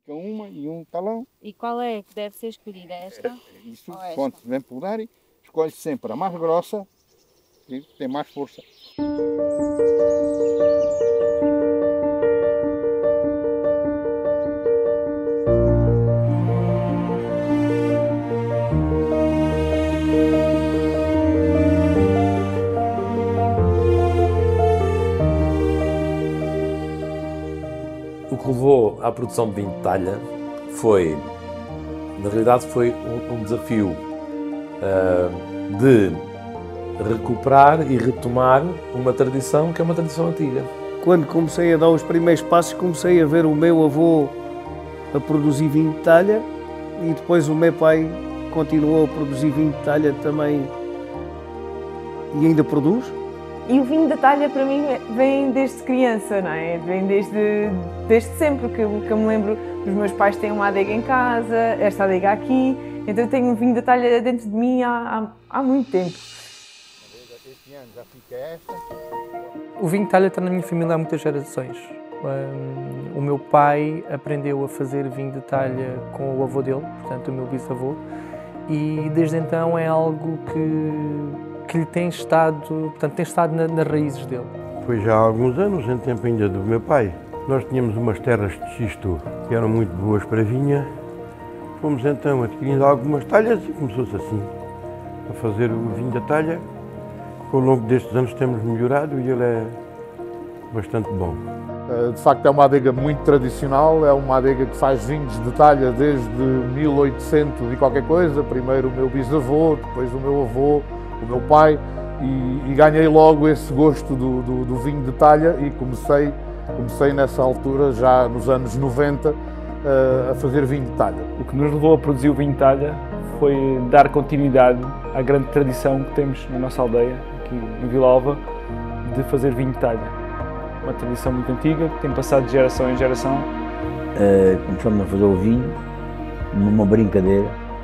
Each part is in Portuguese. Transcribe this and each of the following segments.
fica uma e um talão. E qual é que deve ser escolhida? Esta? Isso, Ou esta? quando se vem podar, escolhe sempre a mais grossa, que tem mais força. O que levou à produção de vinho de talha foi, na realidade, foi um desafio de recuperar e retomar uma tradição que é uma tradição antiga. Quando comecei a dar os primeiros passos, comecei a ver o meu avô a produzir vinho de talha e depois o meu pai continuou a produzir vinho de talha também e ainda produz. E o vinho da talha para mim vem desde criança, não é? Vem desde sempre, que eu me lembro dos meus pais têm uma adega em casa, esta adega aqui, então eu tenho um vinho da talha dentro de mim há muito tempo. Este ano já fica esta. O vinho de talha está na minha família há muitas gerações. O meu pai aprendeu a fazer vinho de talha com o avô dele, portanto o meu bisavô, e desde então é algo que lhe tem estado, portanto, tem estado nas raízes dele. Foi já há alguns anos, em tempo ainda do meu pai. Nós tínhamos umas terras de xisto que eram muito boas para vinha. Fomos então adquirindo algumas talhas e começou-se assim a fazer o vinho da talha. Ao longo destes anos temos melhorado e ele é bastante bom. De facto é uma adega muito tradicional, é uma adega que faz vinhos de talha desde 1800 e qualquer coisa. Primeiro o meu bisavô, depois o meu avô, o meu pai, e ganhei logo esse gosto do vinho de talha e comecei nessa altura, já nos anos 90, a fazer vinho de talha. O que nos levou a produzir o vinho de talha foi dar continuidade à grande tradição que temos na nossa aldeia, aqui em Vila Alva, de fazer vinho de talha. Uma tradição muito antiga, que tem passado de geração em geração. Começamos a fazer o vinho numa brincadeira,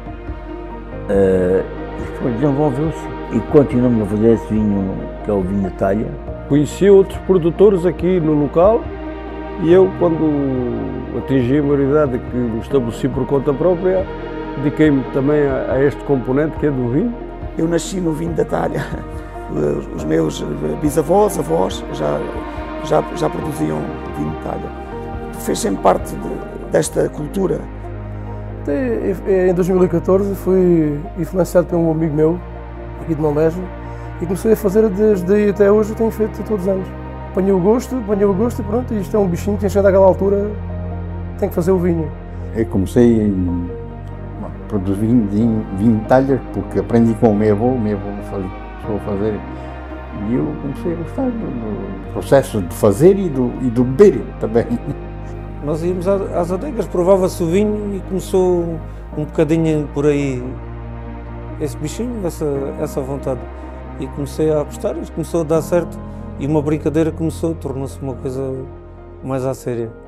depois desenvolveu-se e continuamos a fazer esse vinho que é o vinho de talha. Conheci outros produtores aqui no local e eu, quando atingi a maioridade que me estabeleci por conta própria, dediquei-me também a este componente que é do vinho. Eu nasci no vinho da talha. Os meus bisavós, avós já produziam vinho de talha. Fez sempre parte desta cultura. Em 2014 fui influenciado por um amigo meu, aqui de Monbeja, e comecei a fazer desde aí até hoje, tenho feito todos os anos. Apanhei o gosto e pronto, isto é um bichinho que tem chegado àquela altura, tem que fazer o vinho. Eu comecei a produzir vinho de talha porque aprendi com o meu avô me a fazer, e eu comecei a gostar do processo de fazer e do beber também. Nós íamos às adegas, provava-se o vinho e começou um bocadinho por aí esse bichinho, essa vontade. E comecei a apostar, isto começou a dar certo e uma brincadeira tornou-se uma coisa mais à séria.